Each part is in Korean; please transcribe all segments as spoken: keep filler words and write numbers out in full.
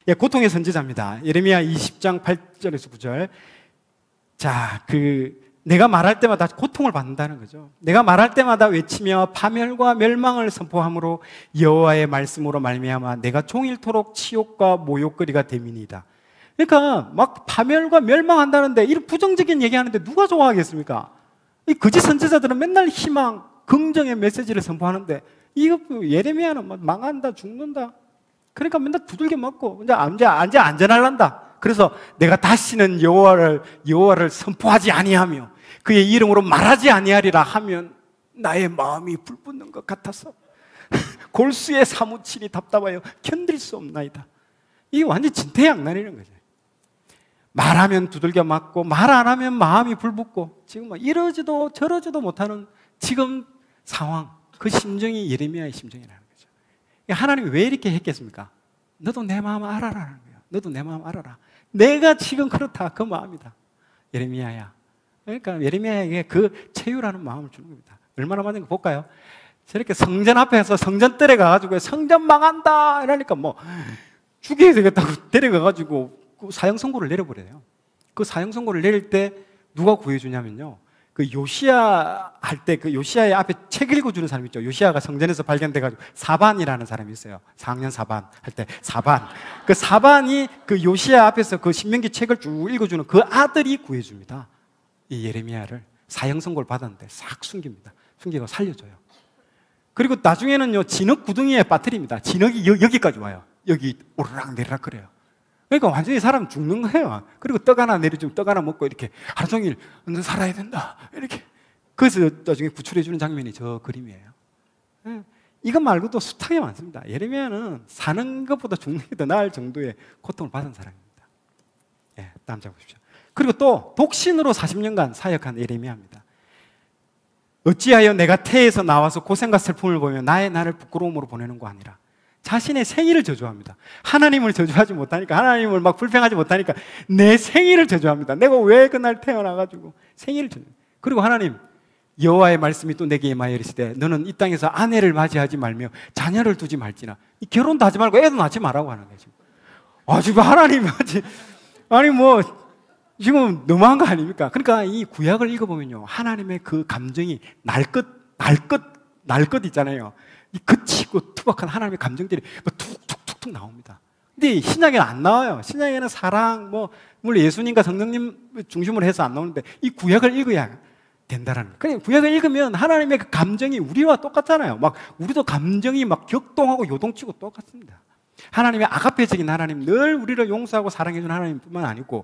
예, 고통의 선지자입니다. 예레미야 이십 장 팔 절에서 구 절. 자, 그 내가 말할 때마다 고통을 받는다는 거죠. 내가 말할 때마다 외치며 파멸과 멸망을 선포함으로 여호와의 말씀으로 말미암아 내가 종일토록 치욕과 모욕거리가 됨이니이다. 그러니까 막 파멸과 멸망한다는데 이런 부정적인 얘기하는데 누가 좋아하겠습니까? 이 거짓 선지자들은 맨날 희망, 긍정의 메시지를 선포하는데 이거 예레미야는 막 망한다, 죽는다. 그러니까 맨날 두들겨 맞고 이제 이제 이제 안전할란다. 그래서 내가 다시는 여호와를 여호와를 선포하지 아니하며 그의 이름으로 말하지 아니하리라 하면 나의 마음이 불붙는 것 같아서 골수에 사무치니 답답하여 견딜 수 없나이다. 이게 완전 진퇴양난이라는 거죠. 말하면 두들겨 맞고 말 안 하면 마음이 불붙고 지금 막 이러지도 저러지도 못하는 지금 상황, 그 심정이 예레미야의 심정이라는 거죠. 하나님이 왜 이렇게 했겠습니까? 너도 내 마음 알아라는 거예요. 너도 내 마음 알아라. 내가 지금 그렇다, 그 마음이다. 예레미야야. 그러니까 예레미야에게 그 체유라는 마음을 주는 겁니다. 얼마나 많은가 볼까요? 저렇게 성전 앞에서 성전뜰에 가가지고 성전 망한다 이러니까 뭐 죽여야 되겠다고 데려가가지고 그 사형 선고를 내려버려요. 그 사형 선고를 내릴 때 누가 구해주냐면요, 그 요시야 할 때 그 요시야의 앞에 책 읽어주는 사람 있죠. 요시야가 성전에서 발견돼가지고 사반이라는 사람이 있어요. 사 학년 사반 할 때 사반. 그 사반이 그 요시야 앞에서 그 신명기 책을 쭉 읽어주는 그 아들이 구해줍니다. 이 예레미야를 사형 선고를 받았는데 싹 숨깁니다. 숨기고 살려줘요. 그리고 나중에는요 진흙 구덩이에 빠뜨립니다. 진흙이 여, 여기까지 와요. 여기 오르락 내리락 그래요. 그러니까 완전히 사람 죽는 거예요. 그리고 떡 하나 내려주면 떡 하나 먹고 이렇게 하루 종일 너 살아야 된다 이렇게. 그래서 나중에 구출해주는 장면이 저 그림이에요. 이것 말고도 숱하게 많습니다. 예레미야는 사는 것보다 죽는 게 더 나을 정도의 고통을 받은 사람입니다. 예, 다음 장 보십시오. 그리고 또 독신으로 사십 년간 사역한 예레미야입니다. 어찌하여 내가 태에서 나와서 고생과 슬픔을 보며 나의 나를 부끄러움으로 보내는 거 아니라 자신의 생일을 저주합니다. 하나님을 저주하지 못하니까, 하나님을 막 불평하지 못하니까 내 생일을 저주합니다. 내가 왜 그날 태어나가지고 생일을 저주. 그리고 하나님, 여호와의 말씀이 또 내게 임하여 이르시되 너는 이 땅에서 아내를 맞이하지 말며 자녀를 두지 말지나. 결혼도 하지 말고 애도 낳지 말라고 하는 거죠. 아, 지금 하나님 아니 뭐 지금 너무한 거 아닙니까? 그러니까 이 구약을 읽어보면요, 하나님의 그 감정이 날 것, 날 것, 날 것 있잖아요. 이 거치고 투박한 하나님의 감정들이 툭툭툭툭 나옵니다. 근데 신약에는 안 나와요. 신약에는 사랑, 뭐 물론 예수님과 성령님 중심으로 해서 안 나오는데 이 구약을 읽어야 된다라는 거예요. 그냥 구약을 읽으면 하나님의 그 감정이 우리와 똑같잖아요. 막 우리도 감정이 막 격동하고 요동치고 똑같습니다. 하나님의 아가페적인 하나님, 늘 우리를 용서하고 사랑해주는 하나님뿐만 아니고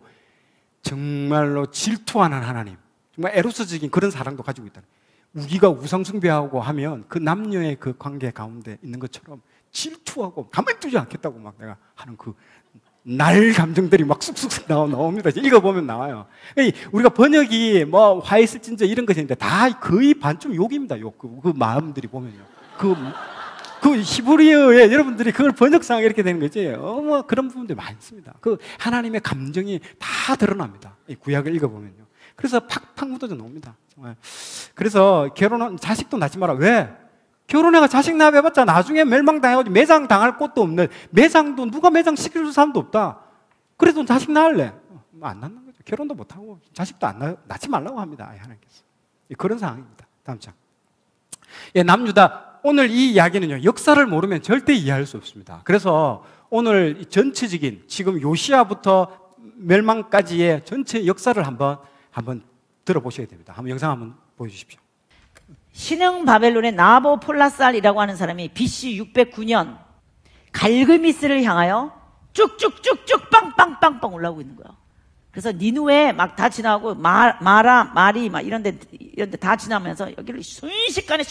정말로 질투하는 하나님, 정말 에로스적인 그런 사랑도 가지고 있다는 거예요. 우리가 우상숭배하고 하면 그 남녀의 그 관계 가운데 있는 것처럼 질투하고 가만히 두지 않겠다고 막 내가 하는 그 날 감정들이 막 쑥쑥 나오, 나옵니다. 읽어보면 나와요. 우리가 번역이 뭐 화 있을진저 이런 것이 있는데 다 거의 반쯤 욕입니다. 욕. 그, 그 마음들이 보면요. 그, 그 히브리어에 여러분들이 그걸 번역상 이렇게 되는 거지. 어, 뭐 그런 부분들이 많습니다. 그 하나님의 감정이 다 드러납니다. 이 구약을 읽어보면요. 그래서 팍팍 묻어져 나옵니다. 정말. 그래서 결혼은 자식도 낳지 마라. 왜? 결혼해가 자식 낳아봤자 나중에 멸망당해가지고 매장 당할 곳도 없는, 매장도 누가 매장 시켜줄 사람도 없다. 그래도 자식 낳을래? 뭐 안 낳는 거죠. 결혼도 못하고 자식도 안 낳, 낳지 말라고 합니다. 하나님께서. 그런 상황입니다. 다음 장. 예, 남유다. 오늘 이 이야기는요, 역사를 모르면 절대 이해할 수 없습니다. 그래서 오늘 전체적인 지금 요시야부터 멸망까지의 전체 역사를 한번 한번 들어보셔야 됩니다. 한번 영상 한번 보여주십시오. 신흥 바벨론의 나보폴라살이라고 하는 사람이 비씨 육백구 년 갈그미스를 향하여 쭉쭉쭉쭉 빵빵빵빵 올라오고 있는 거예요. 그래서 니누에 막 다 지나고 마, 마라, 마리 막 이런 데 이런 데 다 지나면서 여기를 순식간에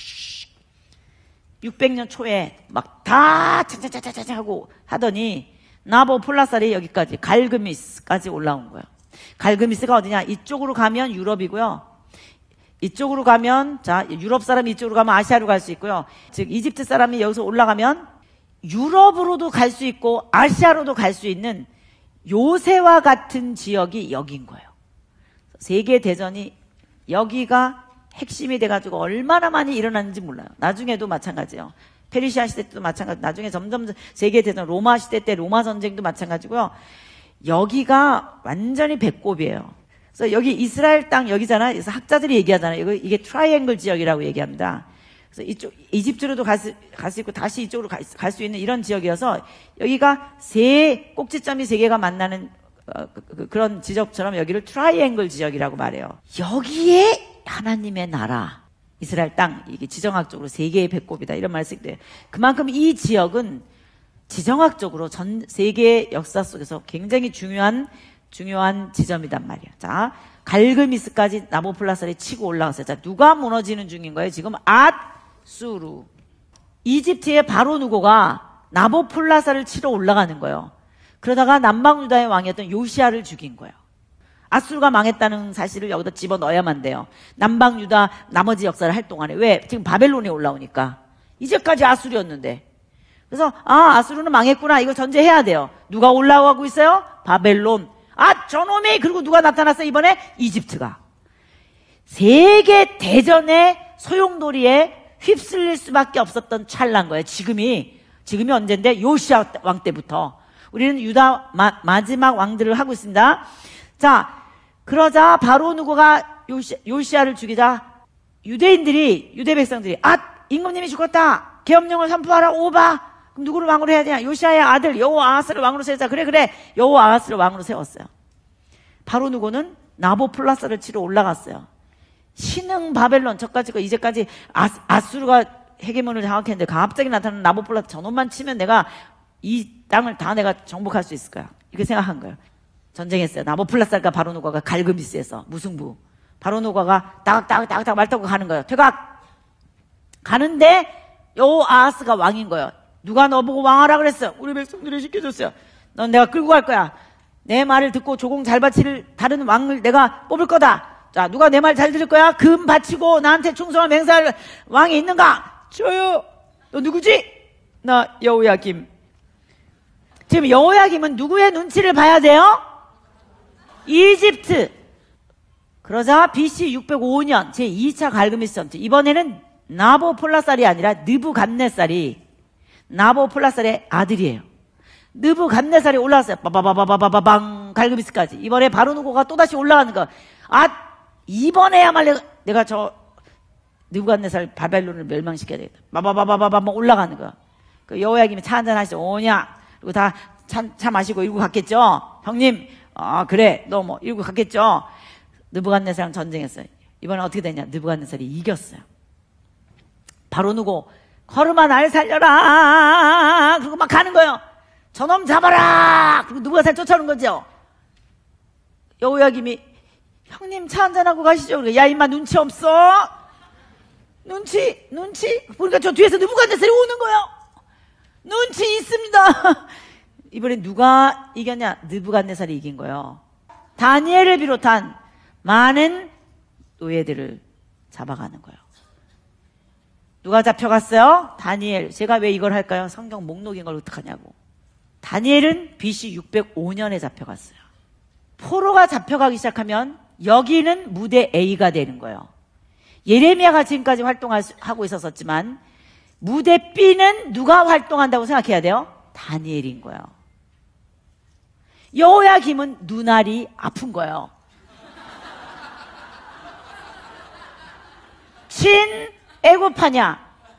육백 년 초에 막 다 차차차차차 하고 하더니 나보폴라살이 여기까지 갈그미스까지 올라온 거예요. 갈그미스가 어디냐? 이쪽으로 가면 유럽이고요. 이쪽으로 가면, 자, 유럽 사람이 이쪽으로 가면 아시아로 갈 수 있고요. 즉, 이집트 사람이 여기서 올라가면 유럽으로도 갈 수 있고 아시아로도 갈 수 있는 요새와 같은 지역이 여기인 거예요. 세계대전이 여기가 핵심이 돼가지고 얼마나 많이 일어났는지 몰라요. 나중에도 마찬가지예요. 페르시아 시대 때도 마찬가지. 나중에 점점 세계대전 로마 시대 때 로마 전쟁도 마찬가지고요. 여기가 완전히 배꼽이에요. 그래서 여기 이스라엘 땅 여기잖아. 그래서 학자들이 얘기하잖아요. 이거 이게 트라이앵글 지역이라고 얘기합니다. 그래서 이쪽 이집트로도 갈 수 갈 수 있고 다시 이쪽으로 갈 수 있는 이런 지역이어서 여기가 세 꼭지점이 세 개가 만나는 어, 그, 그, 그런 지역처럼 여기를 트라이앵글 지역이라고 말해요. 여기에 하나님의 나라 이스라엘 땅 이게 지정학적으로 세 개의 배꼽이다 이런 말이 쓰게 돼요. 그만큼 이 지역은 지정학적으로 전 세계 역사 속에서 굉장히 중요한 중요한 지점이단 말이에요. 자, 갈그미스까지 나보플라살이 치고 올라갔어요. 자, 누가 무너지는 중인 거예요? 지금 앗수르. 이집트의 바로 누고가 나보플라살을 치러 올라가는 거예요. 그러다가 남방유다의 왕이었던 요시아를 죽인 거예요. 앗수르가 망했다는 사실을 여기다 집어넣어야만 돼요. 남방유다 나머지 역사를 할 동안에. 왜? 지금 바벨론에 올라오니까. 이제까지 앗수르였는데. 그래서 아, 앗수르는 망했구나. 이거 전제해야 돼요. 누가 올라오고 있어요? 바벨론. 아, 저놈이. 그리고 누가 나타났어요? 이번에 이집트가. 세계 대전의 소용돌이에 휩쓸릴 수밖에 없었던 찰나인 거예요. 지금이. 지금이 언젠데? 요시아 왕 때부터. 우리는 유다 마, 마지막 왕들을 하고 있습니다. 자, 그러자 바로 누구가 요시, 요시아를 죽이자 유대인들이, 유대 백성들이 아, 임금님이 죽었다. 계엄령을 선포하라. 오바. 그럼 누구를 왕으로 해야 되냐? 요시아의 아들 여호아하스를 왕으로 세우자. 그래 그래. 여호아하스를 왕으로 세웠어요. 바로 누구는 나보플라살을 치러 올라갔어요. 신흥 바벨론 저까지 이제까지 아, 아수르가 헤게몬을 장악했는데 갑자기 나타나는 나보플라살 저놈만 치면 내가 이 땅을 다 내가 정복할 수 있을 거야. 이렇게 생각한 거예요. 전쟁했어요. 나보플라살과 바로누가가 갈그미스에서 무승부. 바로누가가 따각따각따각 말 타고 가는 거예요. 퇴각! 가는데 여호아하스가 왕인 거예요. 누가 너보고 왕하라 그랬어? 우리 백성들이 시켜줬어요. 넌 내가 끌고 갈 거야. 내 말을 듣고 조공 잘 바칠 다른 왕을 내가 뽑을 거다. 자, 누가 내 말 잘 들을 거야? 금 바치고 나한테 충성을 맹세할 왕이 있는가? 저요. 너 누구지? 나 여호야김. 지금 여호야김은 누구의 눈치를 봐야 돼요? 이집트. 그러자 비씨 육백오 년 제이 차 갈그미스 전투. 이번에는 나보폴라살이 아니라 느부갓네살이 나보폴라살의 아들이에요. 느부갓네살이 올라왔어요. 빠바바바바바방 갈그미스까지. 이번에 바로누고가 또다시 올라가는 거. 아, 이번에야말로 내가 저 느부갓네살 바벨론을 멸망시켜야 되겠다. 바바바바바바 올라가는 거. 그 여호야김이 차 한잔 하시죠. 오냐. 그리고 다 차, 차 마시고 일구 갔겠죠. 형님, 아 그래, 너 뭐 일구 갔겠죠. 느부갓네살이랑 전쟁했어요. 이번에 어떻게 됐냐? 느부갓네살이 이겼어요. 바로누고 거르마 날 살려라. 그리고 막 가는 거예요. 저놈 잡아라. 그리고 느부갓네살 쫓아오는 거죠. 여호야김이 형님 차 한잔하고 가시죠. 그러니까 야 임마 눈치 없어? 눈치? 눈치? 보니까 저 뒤에서 느부갓네살이 오는 거예요. 눈치 있습니다. 이번에 누가 이겼냐? 느부갓네살이 이긴 거예요. 다니엘을 비롯한 많은 노예들을 잡아가는 거예요. 누가 잡혀갔어요? 다니엘. 제가 왜 이걸 할까요? 성경 목록인 걸 어떡하냐고. 다니엘은 비씨 육백오 년에 잡혀갔어요. 포로가 잡혀가기 시작하면 여기는 무대 A가 되는 거예요. 예레미야가 지금까지 활동하고 있었지만 무대 B는 누가 활동한다고 생각해야 돼요? 다니엘인 거예요. 여호야김은 눈알이 아픈 거예요. 친 애굽하냐?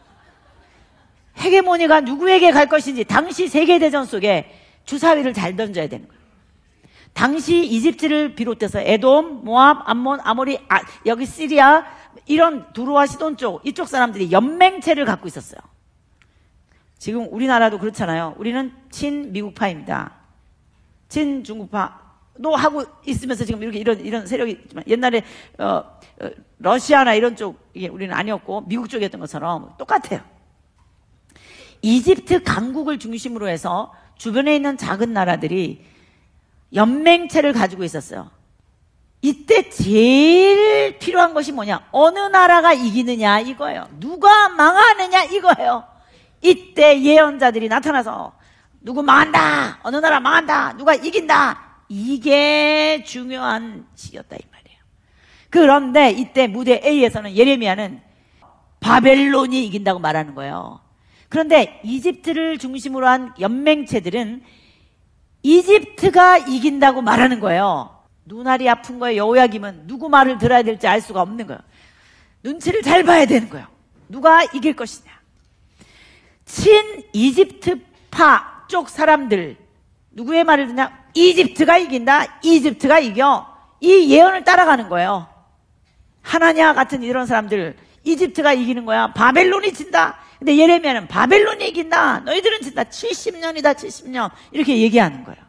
헤게모니가 누구에게 갈 것인지 당시 세계대전 속에 주사위를 잘 던져야 되는 거예요. 당시 이집트를 비롯해서 에돔, 모압, 암몬, 아모리, 아, 여기 시리아 이런 두로와 시돈 쪽 이쪽 사람들이 연맹체를 갖고 있었어요. 지금 우리나라도 그렇잖아요. 우리는 친미국파입니다. 친중국파도 하고 있으면서 지금 이렇게 이런 이런 세력이 있지만 옛날에 어, 어, 러시아나 이런 쪽이 우리는 아니었고 미국 쪽이었던 것처럼 똑같아요. 이집트 강국을 중심으로 해서 주변에 있는 작은 나라들이 연맹체를 가지고 있었어요. 이때 제일 필요한 것이 뭐냐? 어느 나라가 이기느냐 이거예요. 누가 망하느냐 이거예요. 이때 예언자들이 나타나서 누구 망한다, 어느 나라 망한다, 누가 이긴다, 이게 중요한 시기였다 이 말이에요. 그런데 이때 무대 A에서는 예레미야는 바벨론이 이긴다고 말하는 거예요. 그런데 이집트를 중심으로 한 연맹체들은 이집트가 이긴다고 말하는 거예요. 눈알이 아픈 거예요. 여호야김은 누구 말을 들어야 될지 알 수가 없는 거예요. 눈치를 잘 봐야 되는 거예요. 누가 이길 것이냐. 친 이집트파 쪽 사람들 누구의 말을 듣냐? 이집트가 이긴다. 이집트가 이겨. 이 예언을 따라가는 거예요. 하나냐 같은 이런 사람들 이집트가 이기는 거야. 바벨론이 진다. 근데 예레미야는 바벨론이 이긴다. 너희들은 진다. 칠십 년이다. 칠십 년. 이렇게 얘기하는 거예요.